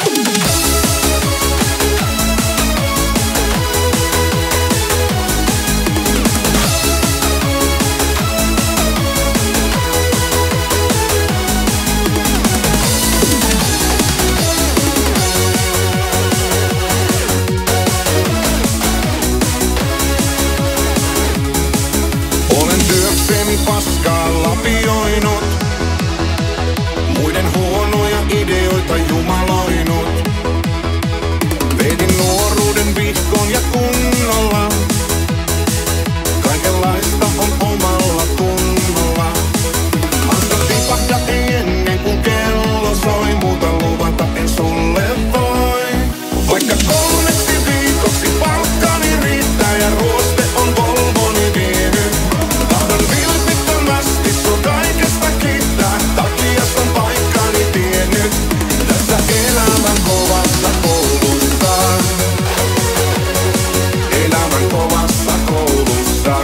Paskaa lapioinut, muiden huonoja ideoita jumaloinut. Vedin nuoruuden vihkoon ja kunnolla, kaikenlaista on omalla tunnolla. Anna tipahda ei ennen kuin kello soi, muuta luvata en sulle voi. Vaikka 3 viikoksi palkkani riittää ja ruoste on Volvoni vienyt. Tahdon vilpittömästi sun kaikesta kiittää, takias on paikkani tiennyt. Tässä elämän kovassa koulussa, elämän kovassa koulussa.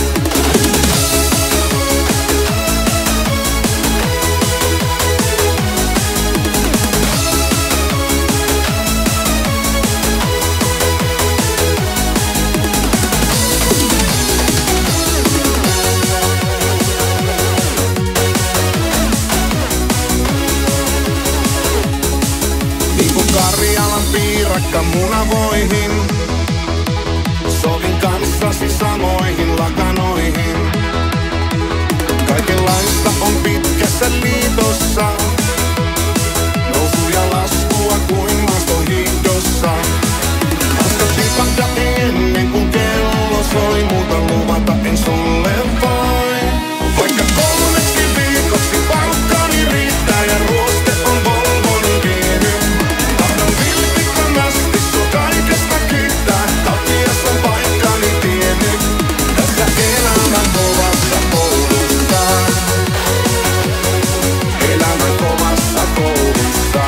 Karjalan piirakka munavoihin, sovin kanssasi samoihin lakanoihin. Kaikenlaista on pitkässä liitossa, nousu ja laskua kuin maastohiihdossa. Anna tipahda ei ennen kuin kello soi, muuta luvata en sulle voi. Vaikka 3 viikoksi palkkani riittää ja ruoste on Volvoni vienyt. Vilpittömästi sun kaikesta kiittää, takias on paikkani tiennyt. Tässä elämän kovassa koulussa, elämän kovassa koulussa.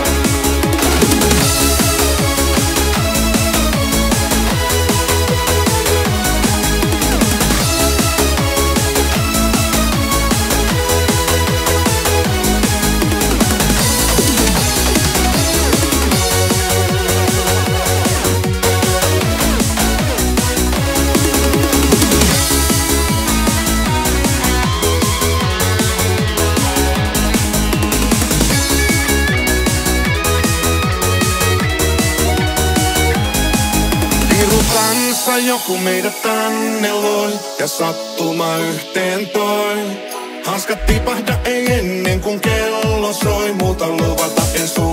Kanssa joku meidät tänne loi ja sattuma yhteen toi. Hanskat tipahda ei ennen kuin kello soi, muuta luvata en sulle.